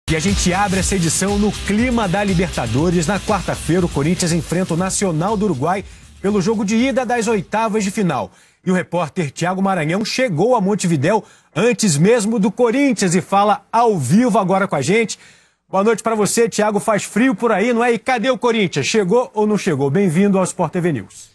E a gente abre essa edição no clima da Libertadores. Na quarta-feira, o Corinthians enfrenta o Nacional do Uruguai pelo jogo de ida das oitavas de final. E o repórter Thiago Maranhão chegou a Montevidéu antes mesmo do Corinthians e fala ao vivo agora com a gente. Boa noite para você, Thiago. Faz frio por aí, não é? E cadê o Corinthians? Chegou ou não chegou? Bem-vindo ao Sport TV News.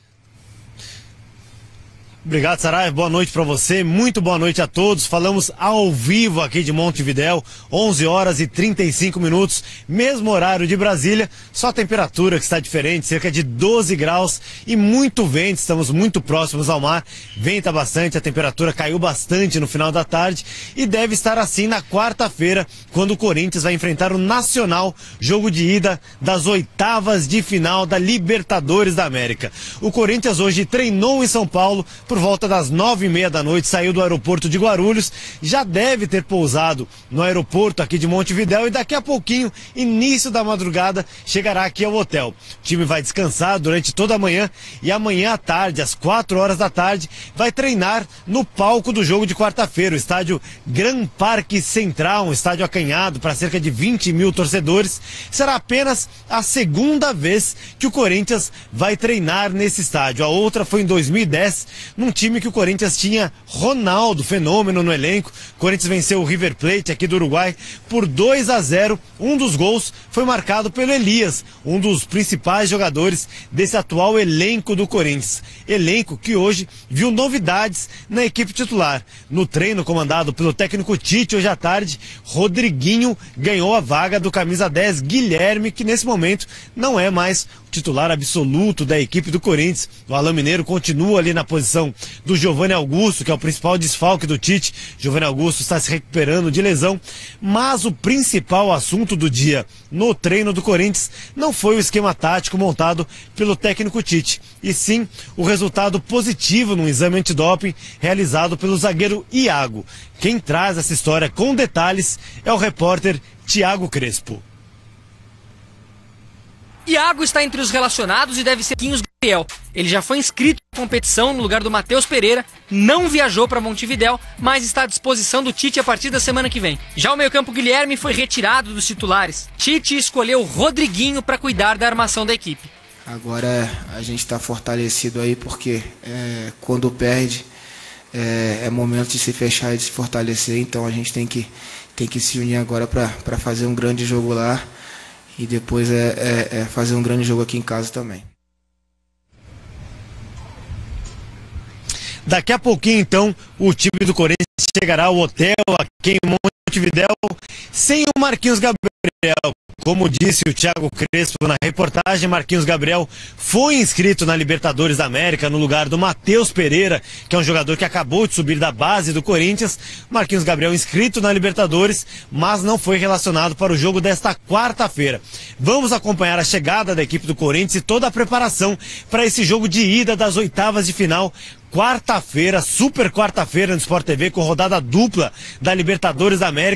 Obrigado, Saraiva. Boa noite para você. Muito boa noite a todos. Falamos ao vivo aqui de Montevidéu, 11 horas e 35 minutos, mesmo horário de Brasília, só a temperatura que está diferente, cerca de 12 graus e muito vento. Estamos muito próximos ao mar, venta bastante, a temperatura caiu bastante no final da tarde e deve estar assim na quarta-feira, quando o Corinthians vai enfrentar o Nacional, jogo de ida das oitavas de final da Libertadores da América. O Corinthians hoje treinou em São Paulo, por volta das 9h30 da noite, saiu do aeroporto de Guarulhos, já deve ter pousado no aeroporto aqui de Montevidéu e daqui a pouquinho, início da madrugada, chegará aqui ao hotel. O time vai descansar durante toda a manhã e amanhã à tarde, às 4 horas da tarde, vai treinar no palco do jogo de quarta-feira, o estádio Gran Parque Central, um estádio acanhado para cerca de 20 mil torcedores. Será apenas a segunda vez que o Corinthians vai treinar nesse estádio. A outra foi em 2010, num time que o Corinthians tinha Ronaldo, fenômeno no elenco. O Corinthians venceu o River Plate aqui do Uruguai por 2-0. Um dos gols foi marcado pelo Elias, um dos principais jogadores desse atual elenco do Corinthians. Elenco que hoje viu novidades na equipe titular. No treino comandado pelo técnico Tite hoje à tarde, Rodriguinho ganhou a vaga do camisa 10 Guilherme, que nesse momento não é mais titular absoluto da equipe do Corinthians. O Alain Mineiro continua ali na posição do Giovanni Augusto, que é o principal desfalque do Tite. Giovanni Augusto está se recuperando de lesão, mas o principal assunto do dia no treino do Corinthians não foi o esquema tático montado pelo técnico Tite, e sim o resultado positivo no exame antidoping realizado pelo zagueiro Iago. Quem traz essa história com detalhes é o repórter Thiago Crespo. Iago está entre os relacionados e deve ser Marquinhos Gabriel. Ele já foi inscrito na competição no lugar do Matheus Pereira, não viajou para Montevidéu, mas está à disposição do Tite a partir da semana que vem. Já o meio-campo Guilherme foi retirado dos titulares. Tite escolheu Rodriguinho para cuidar da armação da equipe. Agora a gente está fortalecido aí porque quando perde é momento de se fechar e de se fortalecer, então a gente tem que se unir agora para fazer um grande jogo lá. E depois fazer um grande jogo aqui em casa também. Daqui a pouquinho, então, o time do Corinthians chegará ao hotel aqui em Montevidéu sem o Marquinhos Gabriel. Como disse o Thiago Crespo na reportagem, Marquinhos Gabriel foi inscrito na Libertadores da América no lugar do Matheus Pereira, que é um jogador que acabou de subir da base do Corinthians. Marquinhos Gabriel inscrito na Libertadores, mas não foi relacionado para o jogo desta quarta-feira. Vamos acompanhar a chegada da equipe do Corinthians e toda a preparação para esse jogo de ida das oitavas de final. Quarta-feira, super quarta-feira no Sport TV, com rodada dupla da Libertadores da América.